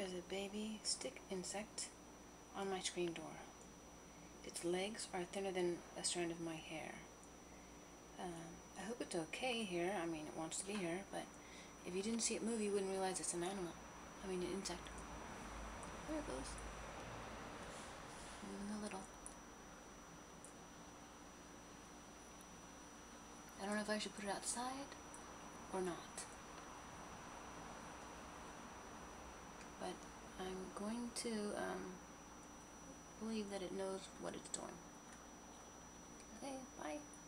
is a baby stick insect on my screen door. Its legs are thinner than a strand of my hair. I hope it's okay here. I mean, it wants to be here, but if you didn't see it move, you wouldn't realize it's an animal. I mean, an insect. There it goes. Moving a little. I don't know if I should put it outside or not. But I'm going to believe that it knows what it's doing. Okay, bye.